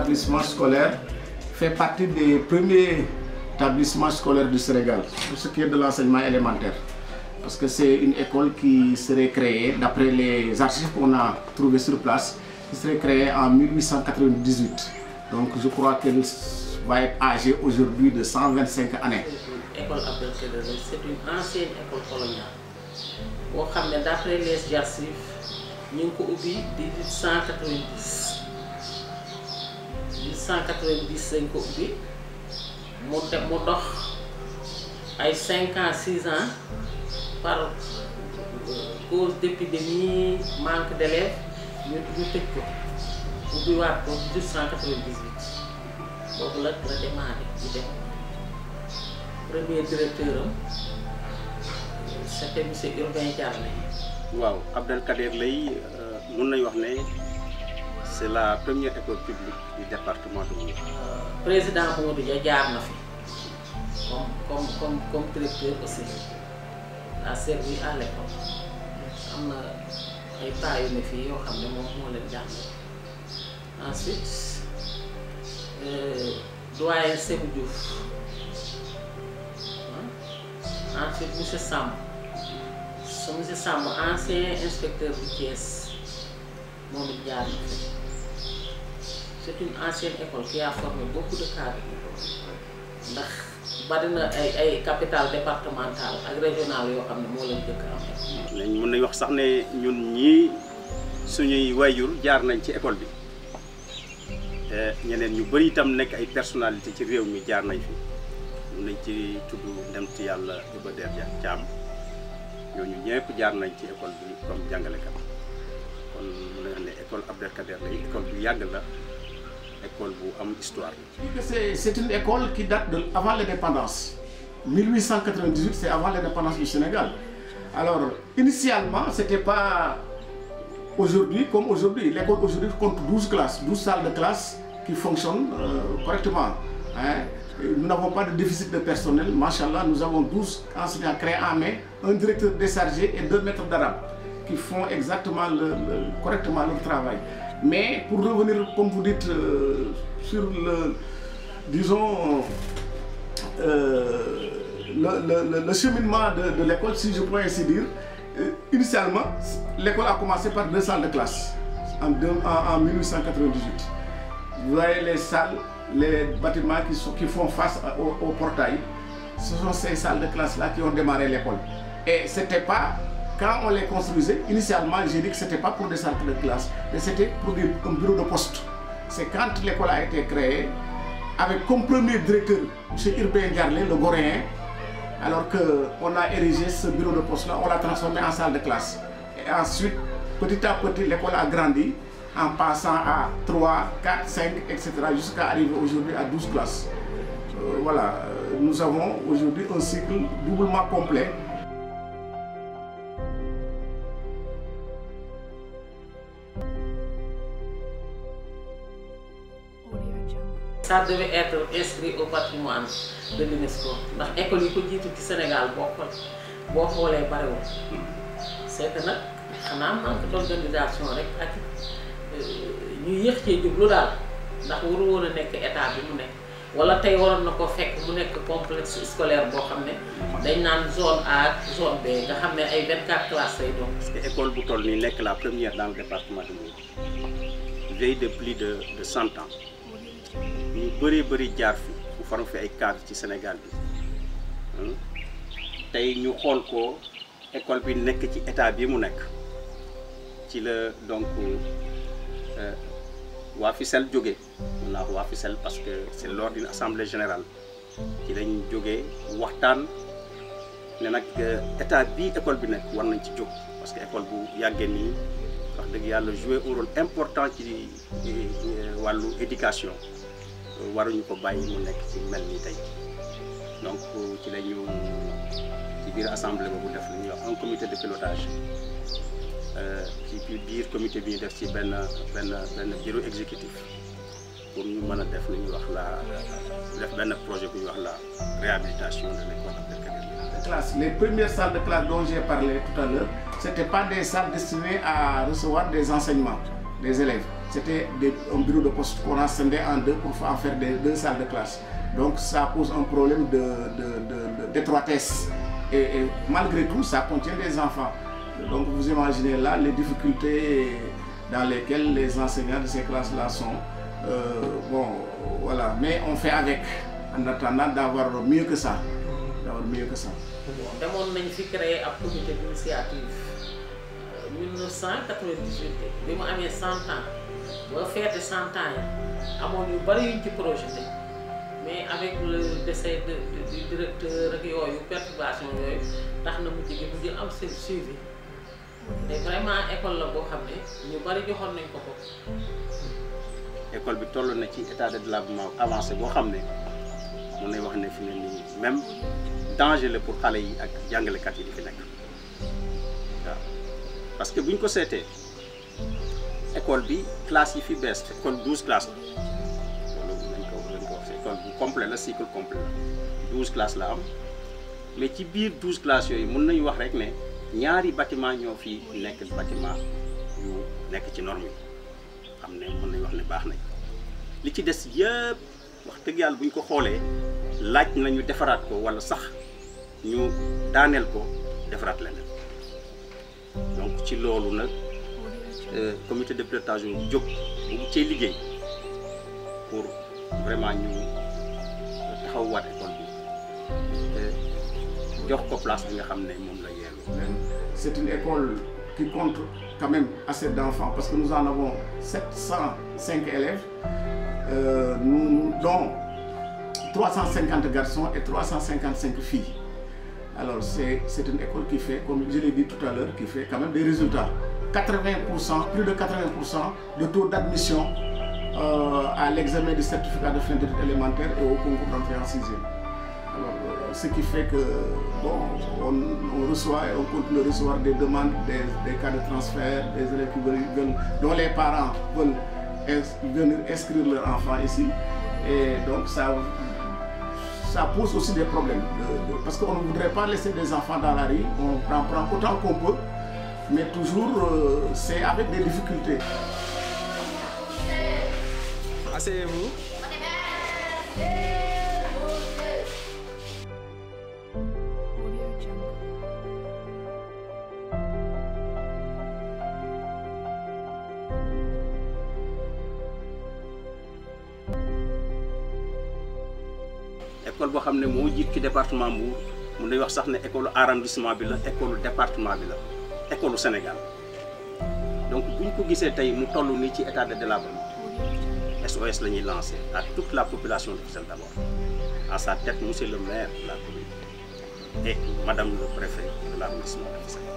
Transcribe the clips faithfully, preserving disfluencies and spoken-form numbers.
établissement scolaire fait partie des premiers établissements scolaires du Sénégal pour ce qui est de l'enseignement élémentaire. Parce que c'est une école qui serait créée, d'après les archives qu'on a trouvées sur place, qui serait créée en mille huit cent quatre-vingt-dix-huit. Donc je crois qu'elle va être âgée aujourd'hui de cent vingt-cinq années. L'école Abdelkader, c'est une ancienne école coloniale. Boo xam ne d'après les archives ñu ngi ko ubbi mille huit cent quatre-vingt-dix. mille huit cent quatre-vingt-dix lañ ko ubbi mu dem mu dox ay cinq ans six ans par cause d'épidémie, manque d'élèves ñu ñu tëj ko ubbiwaat ko mille huit cent quatre-vingt-dix-huit boobu la la démarré di dem premier directeur am c'était monsieur Urbain Diarlé. waaw Abdelkader Leye mun nañu wax ne c'est la première école publique du département de Mbour. président Modou Dia jaar na fi comme comme comme comme directeur aussi a servi à l'école am na ay paa yu ne fii yoo xam ne moom moo leen jàngal. Ensuite doyen Sékou Diouf ensuite monsieur Samb so monsieur Samb ancien inspecteur du Thiès moom it jaar na fi. C'est une ancienne école qui a formé beaucoup de cadres ndax bari na ay ay capitale départementale ak régionale yoo xam ne moo leen jëkk am. nañ mën nañu wax sax ne ñun ñii suñuy wayjur jaar nañ ci école bi ñeneen ñu bari itam nekk ay personnalité ci réew mi jaar nañ fi mun nañ ci tudd dem ci yàlla Iba Der Thiam ñooñu ñëpp jaar nañ ci école bi comme jàngalekat kon mun nañu ne école Abdelkader Leye école bu yàgg la. École bu am histoire. C'est une école qui date de avant l'indépendance. mille huit cent quatre-vingt-dix-huit, c'est avant l'indépendance du Sénégal. Alors, initialement, c'était pas aujourd'hui comme aujourd'hui. L'école aujourd'hui compte douze classes, douze salles de classe qui fonctionnent euh, correctement. Hein? Nous n'avons pas de déficit de personnel. Machallah, nous avons douze enseignants créés en mai, un directeur déchargé et deux maîtres d'arabe qui font exactement le, le, correctement leur travail. Mais pour revenir, comme vous dites, euh, sur le, disons, euh, le, le, le cheminement de, de l'école, si je pourrais ainsi dire, euh, initialement, l'école a commencé par deux salles de classe en, deux, en, en mille huit cent quatre-vingt-dix-huit. Vous voyez les salles, les bâtiments qui, sont, qui font face au, au portail, ce sont ces salles de classe-là qui ont démarré l'école. Et c'était pas... Quand on les construisait, initialement, j'ai dit que ce n'était pas pour des salles de classe, mais c'était pour des, un bureau de poste. C'est quand l'école a été créée, avec comme premier directeur M. Urbain Diarlé, le Goréen, alors qu'on a érigé ce bureau de poste-là, on l'a transformé en salle de classe. Et ensuite, petit à petit, l'école a grandi en passant à trois, quatre, cinq, et cetera, jusqu'à arriver aujourd'hui à douze classes. Euh, voilà, nous avons aujourd'hui un cycle doublement complet. Ça devait être inscrit au patrimoine de l'UNESCO ndax école yi ko jiitu ci Sénégal boo ko boo xoolee bariwul c'est que nag xanaa manque d'organisation rek ak ñu yéex cee jublu daal ndax waru woon a nekk état bi mu nekk wala tey waroon na ko fekk mu nekk complexe scolaire boo xam ne dañ naan zone A ak zone B nga xam ne ay vingt-quatre classes lay doon. Parce que école bu toll nii nekk la première dans le département de Mbour vieille de plus de de cent ans. ñu bëri bëri jaar fi bu faram fi ay cadre ci Sénégal bi tey ñu xool ko école bi nekk ci état bi mu nekk ci la donc waa Fissel jógee mun naa ko waa Fissel parce que c'est lors d'une assemblée générale ci lañ jógee waxtaan ne nag état bi école bi nekk war nañ ci jóg parce que école bu yàggee nii wax dëgg yàlla jouer un rôle important ci wàllu éducation waruñu ko bàyyi mu nekk ci mel ni tey donc ci la ñu ci biir assemblée boobu def lu ñuy wax un comité de pilotage ci biir comité bi ñu def ci benn benn benn bureau exécutif pour ñu mën a def lu ñuy wax la def benn projet bu ñuy wax la réhabilitation de l'école Abdelkader Leye. Les premières salles de classe dont j'ai parlé tout à l'heure, ce n'étaient pas des salles destinées à recevoir des enseignements des élèves. c'était un bureau de poste qu'on a scindé en deux pour en faire des, deux salles de classe. Donc ça pose un problème de, de, de, d'étroitesse. Et, et malgré tout, ça contient des enfants. Donc vous imaginez là les difficultés dans lesquelles les enseignants de ces classes-là sont. Euh, bon, voilà, mais on fait avec, en attendant d'avoir mieux que ça. D'avoir mieux que ça. Bon, demoon nañ fi créer un comité d'initiative mille neuf cent quatre-vingt-dix-huit bi mu amee cent ans ba feete cent ans yi amoon yu bari yuñ ci projeté mais avec le décès de du directeur ak yooyu perturbation yooyu tax na mujj gi mujj am seen suivi te vraiment école la boo xam ne ñu bari joxoon nañ ko ko. école bi toll na ci état de développement avancé boo xam ne mën nañ wax ne fi ne nii même danger la pour xale yi ak jàngalekat yi di fi nekk waaw parce que bu ñu ko seetee école bi classe yi fi bees école douze classes la loolu nañ ko nañ ko wax école bu complet la cycle complet la douze classes la am mais ci biir douze classes yooyu mën nañu wax rek ne ñaari bâtiment ñoo fi nekk bâtiment yu nekk ci norme yi xam ne mën nañu wax ne baax nañ li ci des yëpp wax dëgg yàlla bu ñu ko xoolee laaj nañu defaraat ko walla sax ñu daaneel ko defaraat leneen donc ci loolu nag comité de pilotage bu jóg bu cee liggéey pour vraiment ñu taxawwaat école bi jox ko place bi nga xam ne moom la yeelu. C'est une école qui compte quand même assez d'enfants parce que nous en avons sept cent cinq élèves, euh, nous, dont trois cent cinquante garçons et trois cent cinquante-cinq filles. Alors c'est une école qui fait, comme je l'ai dit tout à l'heure, qui fait quand même des résultats. quatre-vingts pour cent, plus de quatre-vingts pour cent de taux d'admission euh, à l'examen du certificat de fin d'études élémentaires et au concours d'entrée en sixième. Alors, euh, ce qui fait que bon, on, on reçoit et on continue de recevoir des demandes, des, des cas de transfert, des élèves qui veulent, veulent, dont les parents veulent venir inscrire leurs enfants ici. Et donc ça, ça pose aussi des problèmes. De, de, parce qu'on ne voudrait pas laisser des enfants dans la rue, on prend, prend autant qu'on peut, mais toujours euh, c'est avec des difficultés. Asseyez-vous. école boo xam ne moo jiit ci département Mbour mun nañu wax sax ne école arrondissement bi la école département bi la école Sénégal donc bu ñu ko gisee tey mu toll nii ci état de délabrement S O S la ñuy lancé à toute la population de Fissel d'abord à sa tête monsieur le maire de la commune et madame le préfet de l'arrondissement de Fissel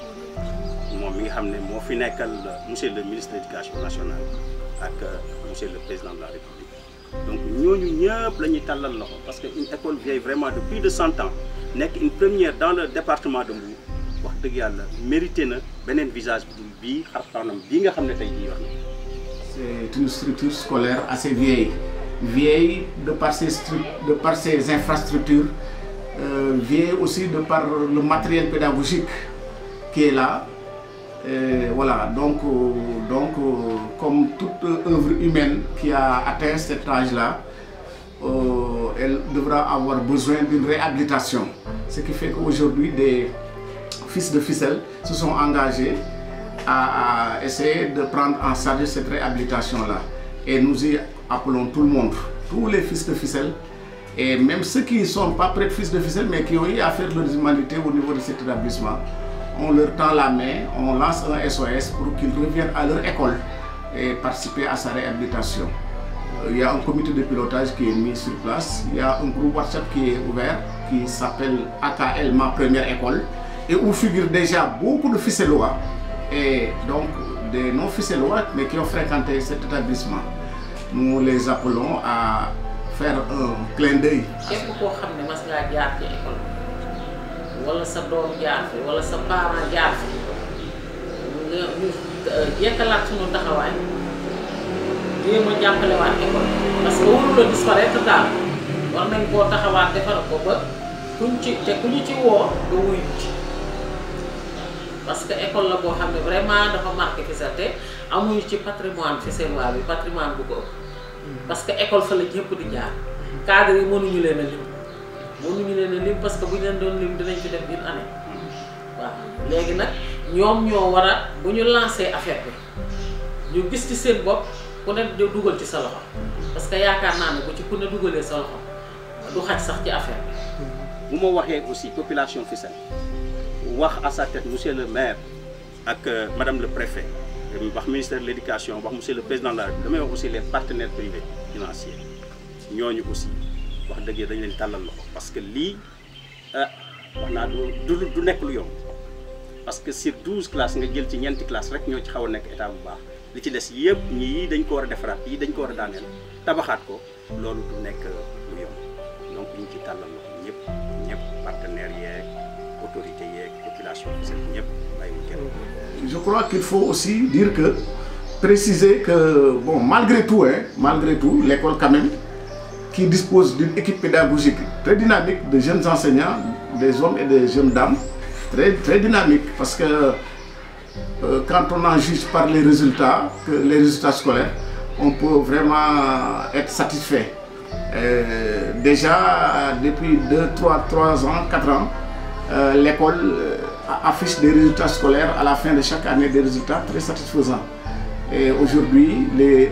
moom mi nga xam ne moo fi nekkal monsieur le ministre de l'éducation nationale ak monsieur le président de la République. Donc ñooñu ñëpp la ñuy tàllal loxo parce que une école vieille vraiment de plus de cent ans nekk une première dans le département de Mbour wax dëgg yàlla mérité na beneen visage bi bii xar kanam bii nga xam ne tey jii yor na. C'est une structure scolaire assez vieille, vieille de par ses, de par ses infrastructures, euh, vieille aussi de par le matériel pédagogique qui est là. Et voilà, donc, euh, donc euh, comme toute œuvre humaine qui a atteint cet âge-là, euh, elle devra avoir besoin d'une réhabilitation. Ce qui fait qu'aujourd'hui, des fils de Fissel se sont engagés à, à essayer de prendre en charge cette réhabilitation-là. Et nous y appelons tout le monde, tous les fils de Fissel, et même ceux qui ne sont pas près de fils de Fissel, mais qui ont eu à faire leur humanité au niveau de cet établissement. On leur tend la main, on lance un S O S pour qu'ils reviennent à leur école et participer à sa réhabilitation. Il y a un comité de pilotage qui est mis sur place, il y a un groupe WhatsApp qui est ouvert, qui s'appelle A K L Ma Première École, et où figurent déjà beaucoup de Fisselois, et donc des non-Fisselois, mais qui ont fréquenté cet établissement. Nous les appelons à faire un clin d'œil. wala sa doom jaar fi wala sa parent jaar fi nga ñu jekkalaat suñu taxawaay jéem a jàppalewaat école parce que warul la disparaître daal war nañ koo taxawaat defar ko ba kuñ ci te ku ñu ci woo nga wuyu ci parce que école la boo xam ne vraiment dafa marqué Fissel te amuñu ci patrimoine fisselwaa bi patrimoine bu ko ëpp parce que école fa la ñëpp di jaar cadre yi mënuñu leen a lim mënuñu leen a lim parce que bu ñu leen doon lim dinañ fi def une année waaw léegi nag ñoom ñoo war a bu ñu lancé affaire bi ñu gis ci seen bopp ku ne dugal ci sa loxo parce que yaakaar naa ne bu ci ku ne dugalee sa loxo du xaj sax ci affaire bi. bu ma waxee aussi population Fissel wax à sa tête monsieur le maire ak madame le préfet wax ministère de l'éducation wax monsieur le président de la République damay wax aussi les partenaires privés financiers ñooñu aussi wax dëgg dañ leen tàllal loxo parce que lii ah wax naa du du nekk lu yomb parce que sur douze classes nga jël ci ñeenti classes rek ñoo ci xaw a nekk état bu baax li ci des yëpp ñii dañ ko war a defaraat yii dañ ko war a daaneel tabaxaat ko loolu du nekk lu yomb donc ñu ci tàllal loxo ñëpp ñëpp partenaires yeeg autorités yeeg population Fissel ñëpp bàyyiwuñ kenn. Je crois qu'il faut aussi dire que préciser que bon malgré tout hein malgré tout l'école quand même qui dispose d'une équipe pédagogique très dynamique de jeunes enseignants des hommes et des jeunes dames très très dynamique parce que euh, quand on en juge par les résultats que les résultats scolaires on peut vraiment être satisfait. Euh, déjà depuis deux, trois, trois ans, quatre ans, euh, l'école euh, affiche des résultats scolaires à la fin de chaque année, des résultats très satisfaisants. Et aujourd'hui,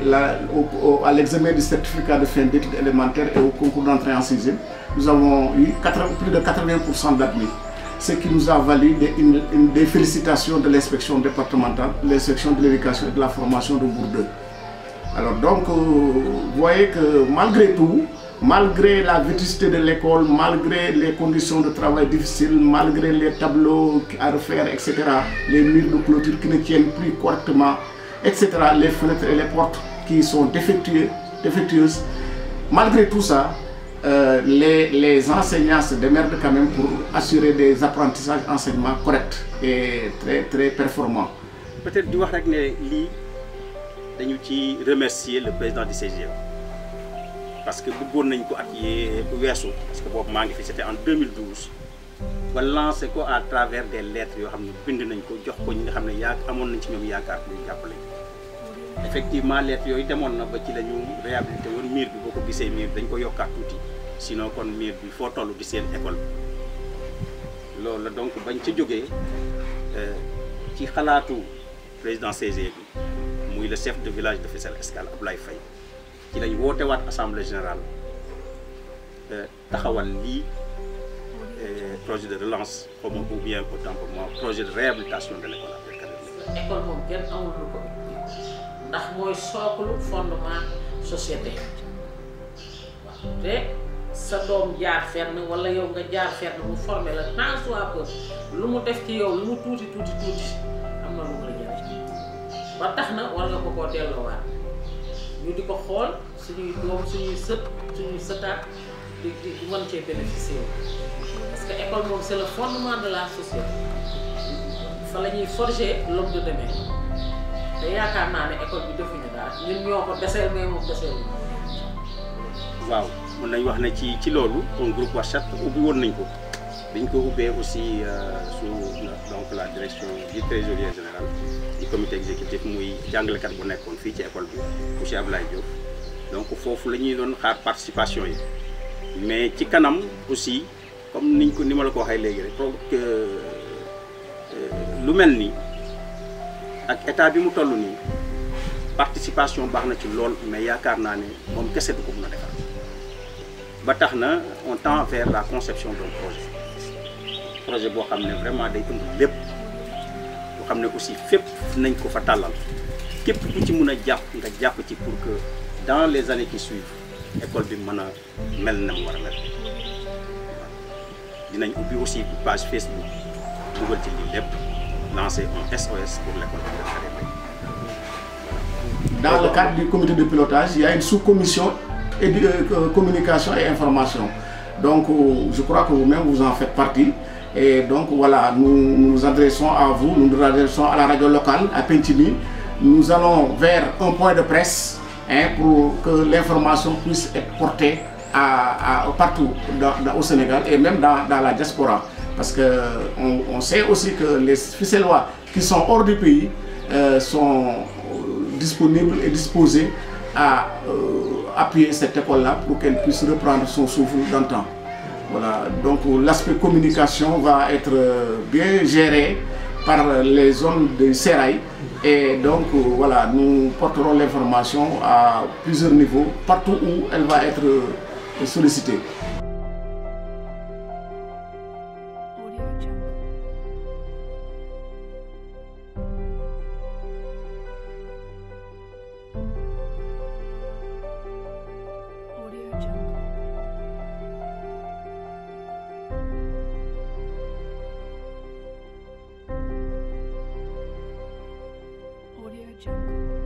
à l'examen du certificat de fin d'études élémentaires et au concours d'entrée en sixième, nous avons eu plus de quatre-vingts pour cent d'admis, ce qui nous a valu des, une, une, des félicitations de l'inspection départementale, l'inspection de l'éducation et de la formation de Bourdeaux. Alors donc, euh, vous voyez que malgré tout, malgré la vétusté de l'école, malgré les conditions de travail difficiles, malgré les tableaux à refaire, et cetera, les murs de clôture qui ne tiennent plus correctement, et cetera, les fenêtres et les portes qui sont défectueuses, défectueuses malgré tout ça, euh, les, les enseignants se démerdent quand même pour assurer des apprentissages enseignements corrects et très, très performants. Peut-être du wax rek ne lii dañu ci remercier le président du C G E parce que bëggoon nañ ko at yee weesu parce que boobu maa ngi fi c'était en deux mille douze ba lancé ko à travers des lettres yoo xam ne bind nañ ko jox ko ñi nga xam ne yaa amoon nañ ci ñoom yaakaar ñu jàppale effectivement lettres yooyu demoon na ba ci la ñu réhabilité woon miir bi boo ko gisee miir dañ ko yokkaat tuuti sinon kon miir bi foo toll di seen école loolu la donc bañ ca jógee ci xalaatu président C G E bi muy le chef de village de Fissel Escale Ablaye Faye ci lañ woote waat assemblée générale taxawal lii projet de relance comme ou bien autant pour moi projet de réhabilitation de l'école après Kader. école moom kenn amul lu ko ndax mooy sooklu fondement société waaw te sa doom jaar fenn wala yow nga jaar fenn mu formé la tant soit peu lu mu def ci yow lu mu tuuti tuuti tuuti am na lu mu la jëriñ ba tax na war nga ko koo delloowaat ñu di ko xool suñuy doom suñuy sët suñuy sëtaat di di mën cee bénéficier parce que école moom c'est le fondement de la société fa la ñuy forger l'homme de demain te yaakaar naa ne école bi defuñu dara ñun ñoo ko deseel mais moom deseel waaw mën nañ wax ne ci ci loolu un groupe WhatsApp ubbi woon nañ ko dañ ko ubbee aussi sous donc la direction du trésorier général du comité exécutif muy jàngalekat bu nekkoon fii ci école bi monsieur Ablaye Diop donc foofu la ñuy doon xaar participation yi mais ci kanam aussi comme niñ ko ni ma la ko waxee léegi rek que lu mel ni ak état bi mu toll nii participation baax na ci lool mais yaakaar naa ne moom kese du ko mën a defar ba tax na on tend vers la conception d'un projet projet boo xam ne vraiment day ëmb lépp boo xam ne aussi fépp nañ ko fa tàllal képp ku ci mën a jàpp nga jàpp ci pour que dans les années qui suivent école bi mën a mel na mu war a mel dinañ ubbi aussi page Facebook dugal ci lii lépp lancer un S O S pour l'école de Kader. Dans le cadre du comité de pilotage, il y a une sous-commission euh, communication et information. Donc, euh, je crois que vous-même, vous en faites partie. Et donc, voilà, nous nous adressons à vous, nous nous adressons à la radio locale, à Pentini. Nous allons vers un point de presse hein, pour que l'information puisse être portée à, à, partout dans, dans, au Sénégal et même dans, dans la diaspora. Parce qu'on on sait aussi que les Ficélois qui sont hors du pays euh, sont disponibles et disposés à euh, appuyer cette école-là pour qu'elle puisse reprendre son souffle d'antan. Voilà, donc l'aspect communication va être bien géré par les hommes de Serail et donc voilà, nous porterons l'information à plusieurs niveaux, partout où elle va être sollicitée. Audio Jungle.